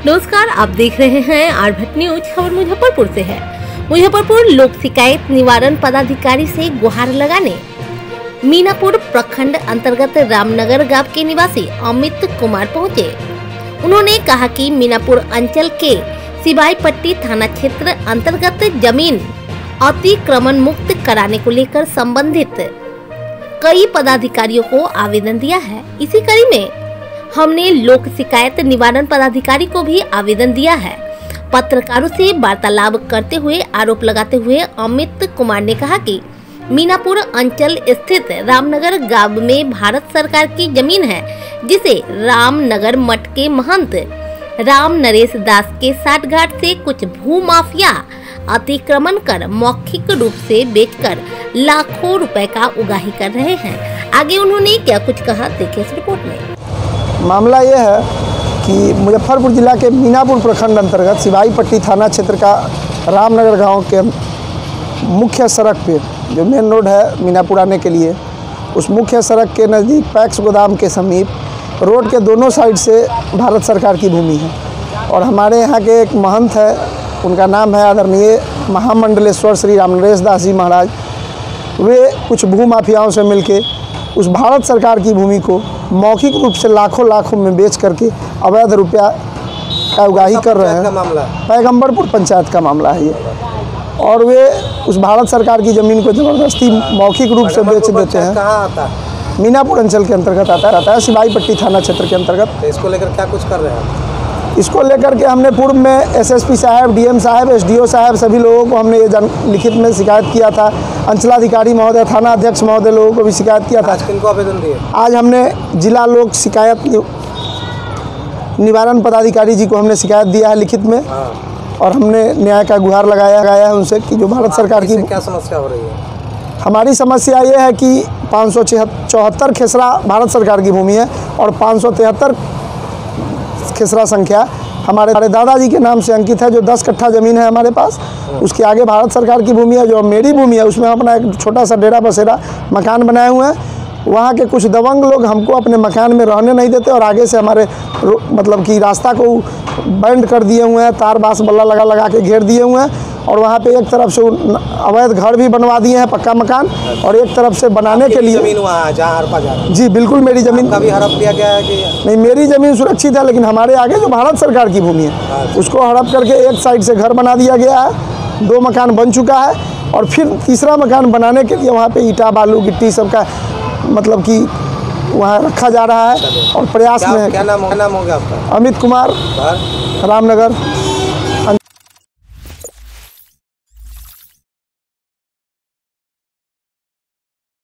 नमस्कार, आप देख रहे हैं आरभट न्यूज। खबर मुजफ्फरपुर से है। मुजफ्फरपुर लोक शिकायत निवारण पदाधिकारी से गुहार लगाने मीनापुर प्रखंड अंतर्गत रामनगर गांव के निवासी अमित कुमार पहुंचे। उन्होंने कहा कि मीनापुर अंचल के सिवाई पट्टी थाना क्षेत्र अंतर्गत जमीन अतिक्रमण मुक्त कराने को लेकर संबंधित कई पदाधिकारियों को आवेदन दिया है। इसी कड़ी में हमने लोक शिकायत निवारण पदाधिकारी को भी आवेदन दिया है। पत्रकारों से वार्तालाप करते हुए आरोप लगाते हुए अमित कुमार ने कहा कि मीनापुर अंचल स्थित रामनगर गांव में भारत सरकार की जमीन है, जिसे रामनगर मठ के महंत राम नरेश दास के साठ घाट से कुछ भू माफिया अतिक्रमण कर मौखिक रूप से बेचकर लाखों रुपए का उगाही कर रहे हैं। आगे उन्होंने क्या कुछ कहा, देखिए इस रिपोर्ट में। मामला ये है कि मुजफ्फरपुर जिला के मीनापुर प्रखंड अंतर्गत सिवाई पट्टी थाना क्षेत्र का रामनगर गांव के मुख्य सड़क पे, जो मेन रोड है मीनापुर आने के लिए, उस मुख्य सड़क के नज़दीक पैक्स गोदाम के समीप रोड के दोनों साइड से भारत सरकार की भूमि है। और हमारे यहाँ के एक महंत है, उनका नाम है आदरणीय महामंडलेश्वर श्री राम नरेश दास जी महाराज। वे कुछ भू माफियाओं से मिलके उस भारत सरकार की भूमि को मौखिक रूप से लाखों में बेच करके अवैध रुपया का उगाही कर रहे हैं। पैगंबरपुर पंचायत का मामला है ये। और वे उस भारत सरकार की ज़मीन को ज़बरदस्ती मौखिक रूप से बेच देते हैं। कहाँ आता है? मीनापुर अंचल के अंतर्गत आता है, सिवाई पट्टी थाना क्षेत्र के अंतर्गत। तो इसको लेकर क्या कुछ कर रहे हैं? इसको लेकर के हमने पूर्व में एसएसपी साहब, डीएम साहब, एसडीओ साहब, सभी लोगों को हमने ये लिखित में शिकायत किया था। अंचलाधिकारी महोदय, थाना अध्यक्ष महोदय लोगों को भी शिकायत किया था। आज किनको आवेदन दिए? आज हमने जिला लोक शिकायत निवारण पदाधिकारी जी को हमने शिकायत दिया है लिखित में। और हमने न्याय का गुहार लगाया है उनसे कि जो भारत सरकार की क्या समस्या हो रही है? हमारी समस्या ये है कि 574 खेसरा भारत सरकार की भूमि है और 573 खेसरा संख्या हमारे दादाजी के नाम से अंकित है, जो 10 कट्ठा ज़मीन है हमारे पास। उसके आगे भारत सरकार की भूमि है, जो मेरी भूमि है, उसमें हम अपना एक छोटा सा डेरा बसेरा मकान बनाए हुए हैं। वहाँ के कुछ दबंग लोग हमको अपने मकान में रहने नहीं देते और आगे से हमारे मतलब कि रास्ता को बैंड कर दिए हुए हैं, तार बांस बल्ला लगा के घेर दिए हुए हैं। और वहाँ पे एक तरफ से अवैध घर भी बनवा दिए हैं, पक्का मकान, और एक तरफ से बनाने के लिए जमीन वहाँ जहाँ हड़पा जा रहा है। जी बिल्कुल, मेरी ज़मीन कभी हड़प लिया गया है कि नहीं? मेरी ज़मीन सुरक्षित है, लेकिन हमारे आगे जो भारत सरकार की भूमि है उसको हड़प करके एक साइड से घर बना दिया गया है। 2 मकान बन चुका है और फिर तीसरा मकान बनाने के लिए वहाँ पे ईटा बालू गिट्टी सबका मतलब कि वहाँ रखा जा रहा है और प्रयास में है। क्या नाम हो गया आपका? अमित कुमार, रामनगर।